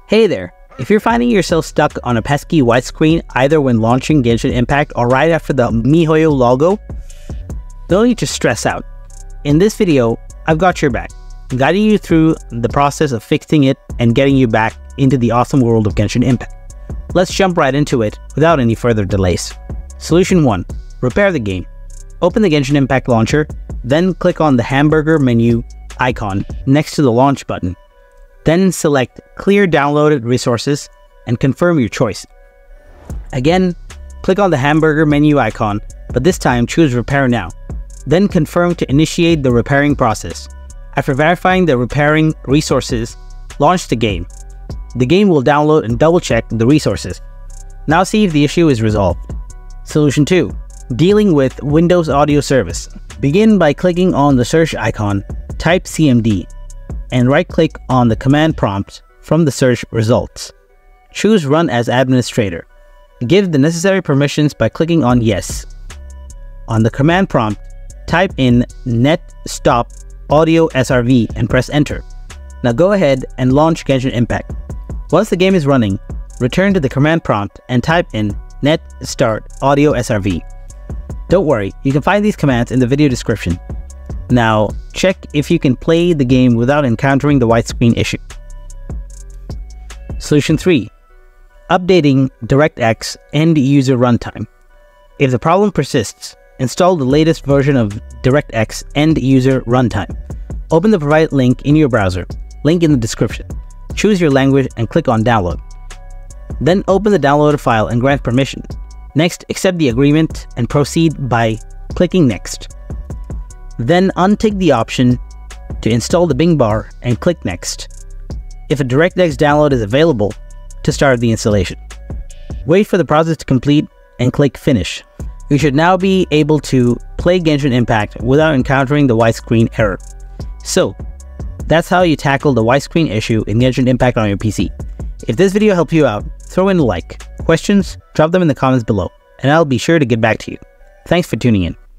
Hey there! If you're finding yourself stuck on a pesky white screen either when launching Genshin Impact or right after the MiHoYo logo, don't need to stress out. In this video, I've got your back, guiding you through the process of fixing it and getting you back into the awesome world of Genshin Impact. Let's jump right into it without any further delays. Solution 1. Repair the game. Open the Genshin Impact launcher, then click on the hamburger menu icon next to the launch button. Then select Clear Downloaded Resources and confirm your choice. Again, click on the hamburger menu icon, but this time choose Repair Now. Then confirm to initiate the repairing process. After verifying the repairing resources, launch the game. The game will download and double-check the resources. Now see if the issue is resolved. Solution 2. Dealing with Windows Audio Service. Begin by clicking on the search icon, type CMD, and right-click on the command prompt from the search results. Choose Run as Administrator. Give the necessary permissions by clicking on Yes. On the command prompt, type in net stop audio srv and press Enter. Now go ahead and launch Genshin Impact. Once the game is running, return to the command prompt and type in net start audio srv. Don't worry, you can find these commands in the video description. Now, check if you can play the game without encountering the white screen issue. Solution 3. Updating DirectX end user runtime. If the problem persists, install the latest version of DirectX end user runtime. Open the provided link in your browser, link in the description. Choose your language and click on Download. Then open the downloaded file and grant permission. Next, accept the agreement and proceed by clicking Next. Then untick the option to install the Bing bar and click Next. If a DirectX download is available, to start the installation. Wait for the process to complete and click Finish. You should now be able to play Genshin Impact without encountering the white screen error. So, that's how you tackle the white screen issue in Genshin Impact on your PC. If this video helped you out, throw in a like. Questions? Drop them in the comments below, and I'll be sure to get back to you. Thanks for tuning in.